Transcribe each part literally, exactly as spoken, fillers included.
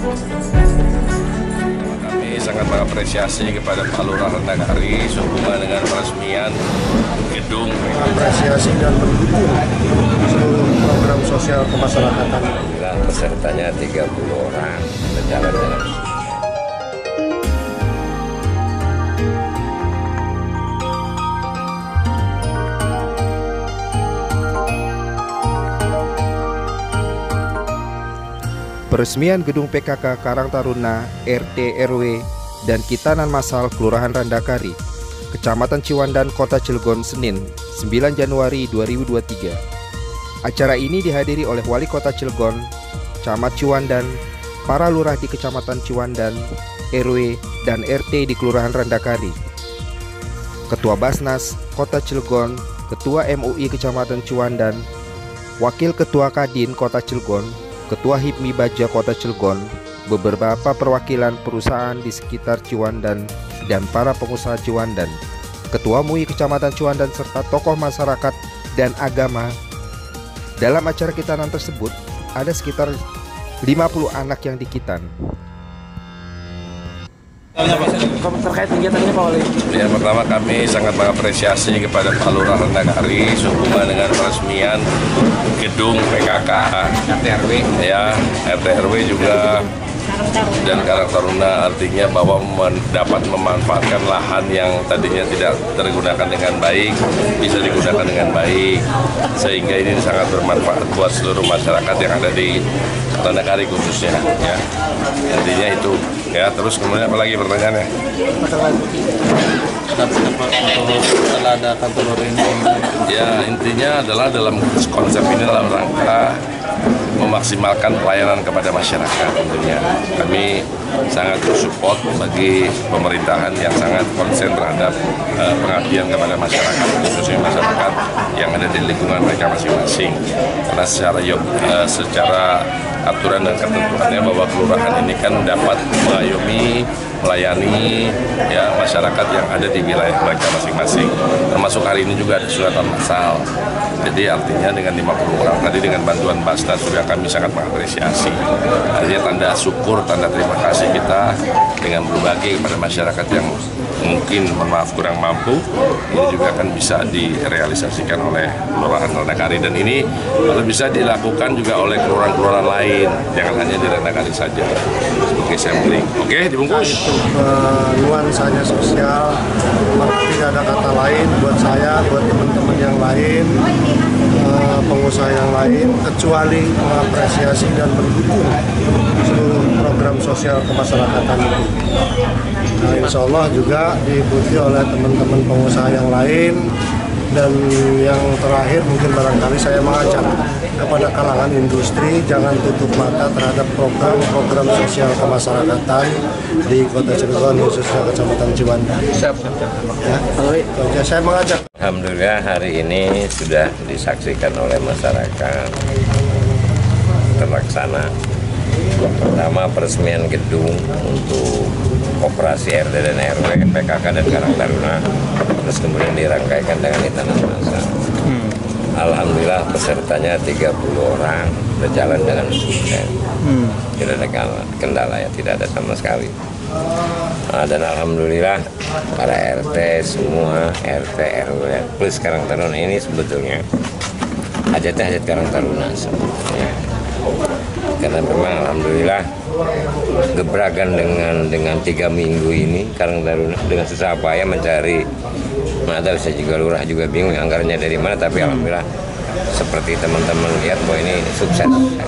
Kami sangat mengapresiasi kepada Pak Lurah Rendakari sehubungan dengan peresmian gedung. Apresiasi dan mendukung seluruh program sosial kemasyarakatan. Pesertanya tiga puluh orang, berjalan dengan Peresmian gedung P K K Karang Taruna, R T R W, dan Kitanan Massal Kelurahan Rendakari, Kecamatan Ciwandan, Kota Cilegon, Senin, sembilan Januari dua ribu dua puluh tiga. Acara ini dihadiri oleh Wali Kota Cilegon, Camat Ciwandan, para lurah di Kecamatan Ciwandan, R W, dan R T di Kelurahan Rendakari, Ketua Basnas Kota Cilegon, Ketua M U I Kecamatan Ciwandan, Wakil Ketua Kadin Kota Cilegon, Ketua Hipmi Baja Kota Cilegon, beberapa perwakilan perusahaan di sekitar Ciwandan, dan para pengusaha Ciwandan, Ketua M U I Kecamatan Ciwandan, serta tokoh masyarakat dan agama. Dalam acara kitanan tersebut, ada sekitar lima puluh anak yang dikitan. Terkait kegiatannya Pak Wali? Yang pertama, kami sangat mengapresiasi kepada Pak Lurah Rendakari sehubungan dengan peresmian gedung P K K R T R W, ya R T R W juga dan Karang Taruna, artinya bahwa dapat memanfaatkan lahan yang tadinya tidak tergunakan dengan baik bisa digunakan dengan baik, sehingga ini sangat bermanfaat buat seluruh masyarakat yang ada di Rendakari khususnya, ya intinya itu ya. Terus kemudian apa lagi pertanyaannya? Setelah ada kantor ini, Ya intinya adalah dalam konsep ini dalam rangka memaksimalkan pelayanan kepada masyarakat. Tentunya kami sangat support bagi pemerintahan yang sangat konsen terhadap uh, pengabdian kepada masyarakat, khususnya masyarakat yang ada di lingkungan mereka masing-masing. Karena secara uh, secara aturan dan ketentuannya bahwa kelurahan ini kan dapat mengayomi, melayani ya masyarakat yang ada di wilayah mereka masing-masing. Termasuk hari ini juga ada sunatan massal. Jadi artinya dengan lima puluh orang tadi dengan bantuan Basnas juga kami sangat mengapresiasi. Artinya tanda syukur, tanda terima kasih kita dengan berbagi kepada masyarakat yang mungkin maaf kurang mampu, ini juga akan bisa direalisasikan oleh Kelurahan Rendakari, dan ini kalau bisa dilakukan juga oleh kelurahan-kelurahan lain, jangan hanya di Rendakari saja sebagai sampling. Oke, dibungkus. Itu uh, nuansanya sosial, maka tidak ada kata lain buat saya, buat teman-teman yang lain, uh, pengusaha yang lain, kecuali mengapresiasi dan mendukung seluruh program sosial kemasyarakatan ini. Nah, insya Allah juga diikuti oleh teman-teman pengusaha yang lain. Dan yang terakhir mungkin barangkali saya mengajak kepada kalangan industri jangan tutup mata terhadap program-program sosial kemasyarakatan di Kota Cilegon, khususnya Kecamatan Ciwandan. Ya, ya, saya mengajak. Alhamdulillah hari ini sudah disaksikan oleh masyarakat terlaksana. Pertama, peresmian gedung untuk operasi R T dan R W, P K K dan Karang Taruna, terus kemudian dirangkaikan dengan kitanan massal. Hmm. Alhamdulillah pesertanya tiga puluh orang, berjalan dengan sukses. Hmm. Tidak ada kendala, ya tidak ada sama sekali. Nah, dan alhamdulillah para R T semua, R T R W plus Karang Taruna ini sebetulnya hajatnya hajat Karang Taruna sebetulnya. Karena memang alhamdulillah gebrakan dengan dengan tiga minggu ini Karang Taruna dengan susah payah mencari, nggak tahu saya juga lurah juga bingung anggarannya dari mana, tapi alhamdulillah seperti teman-teman lihat bahwa ini sukses.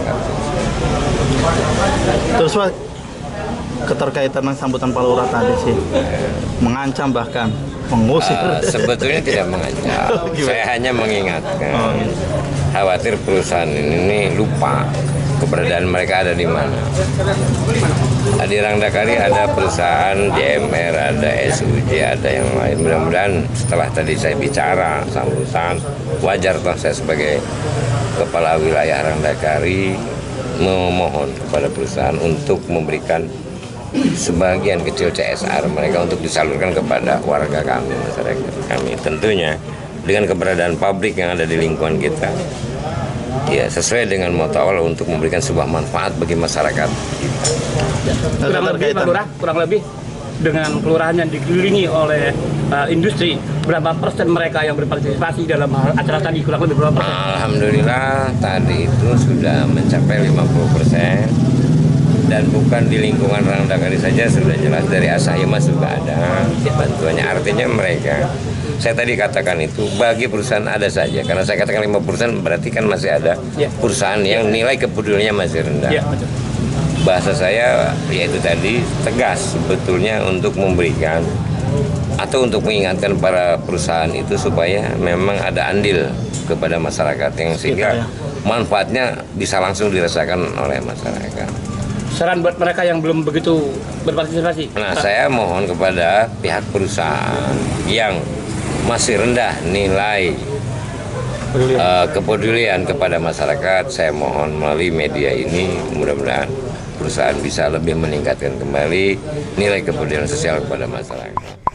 Terus Pak, keterkaitan dengan sambutan Pak Lurah tadi sih, mengancam bahkan mengusir. Uh, sebetulnya tidak mengancam, saya hanya mengingatkan. Oh, gitu. Khawatir perusahaan ini lupa keberadaan mereka ada di mana. Di Rendakari ada perusahaan J M R, ada S U J, ada yang lain. Mudah-mudahan setelah tadi saya bicara sambutan, wajar toh saya sebagai kepala wilayah Rendakari memohon kepada perusahaan untuk memberikan sebagian kecil C S R mereka untuk disalurkan kepada warga kami, masyarakat kami. Tentunya dengan keberadaan pabrik yang ada di lingkungan kita, ya sesuai dengan moto awal untuk memberikan sebuah manfaat bagi masyarakat. Kurang lebih Pak Lurah, kurang lebih dengan kelurahan yang dikelilingi oleh uh, industri, berapa persen mereka yang berpartisipasi dalam acara tadi, kurang lebih berapa persen? Alhamdulillah tadi itu sudah mencapai lima puluh persen, dan bukan di lingkungan Randaghari saja, sudah jelas dari Asahima juga ada bantuannya. Artinya mereka, saya tadi katakan itu bagi perusahaan ada saja, karena saya katakan lima puluh persen berarti kan masih ada ya. perusahaan yang nilai kepeduliannya masih rendah. Ya, betul. Bahasa saya yaitu tadi tegas sebetulnya untuk memberikan atau untuk mengingatkan para perusahaan itu supaya memang ada andil kepada masyarakat yang sehingga manfaatnya bisa langsung dirasakan oleh masyarakat. Saran buat mereka yang belum begitu berpartisipasi. Nah, saya mohon kepada pihak perusahaan yang masih rendah nilai uh, kepedulian kepada masyarakat, saya mohon melalui media ini mudah-mudahan perusahaan bisa lebih meningkatkan kembali nilai kepedulian sosial kepada masyarakat.